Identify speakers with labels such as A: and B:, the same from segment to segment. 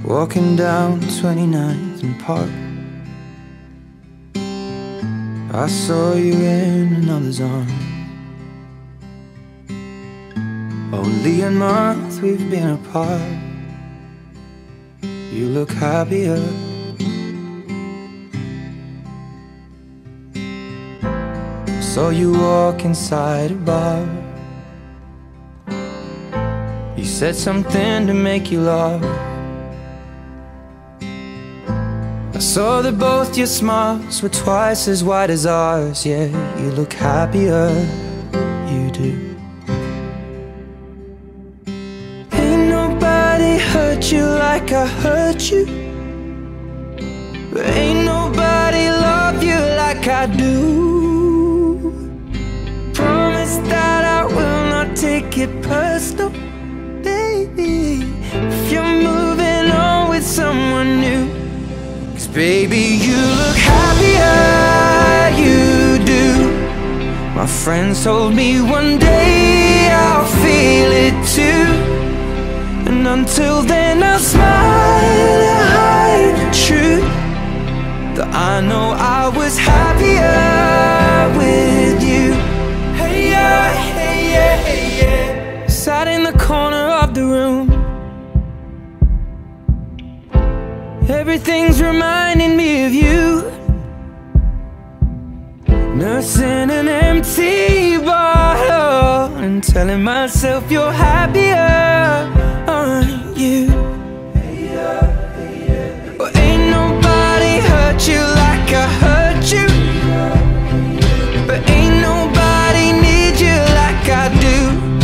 A: Walking down 29th and Park, I saw you in another's arms. Only a month we've been apart. You look happier. Saw you walk inside a bar. You said something to make you laugh. I saw that both your smiles were twice as wide as ours. Yeah, you look happier, you do. Ain't nobody hurt you like I hurt you, but ain't nobody love you like I do. Promise that I will not take it personal, baby, if you're moving on with someone new. 'Cause baby, you look happier, you do. My friends told me one day I'll feel it too, and until then I'll smile and hide the truth, that I know I was happier with you. Hey yeah, hey yeah, hey yeah. Sat in the corner of the room, everything's reminding me of you. Nursing an empty bottle and telling myself you're happier, aren't you? Well, ain't nobody hurt you like I hurt you, but ain't nobody need you like I do.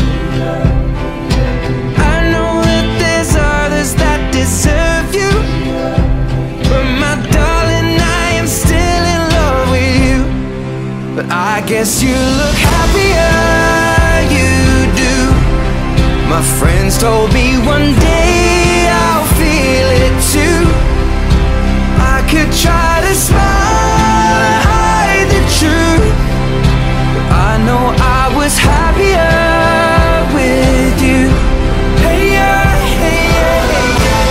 A: I know that there's others that deserve you, but my darling, I am still in love with you. But I guess you look happier, you do. My friends told me one day I'll feel it too. I could try to smile and hide the truth, but I know I was happier with you. Hey yeah, hey yeah, hey yeah.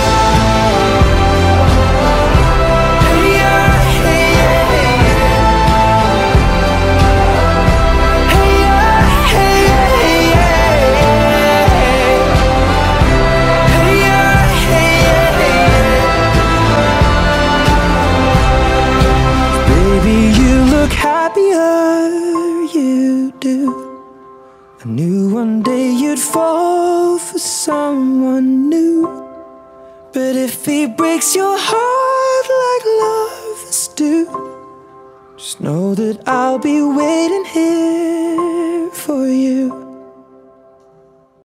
A: Hey yeah, hey yeah, hey yeah. Hey yeah, hey yeah, hey yeah. Hey yeah, hey yeah, hey yeah. Baby, you look happier, you do. I knew one day you'd fall for someone new, but if he breaks your heart like lovers do, just know that I'll be waiting here for you.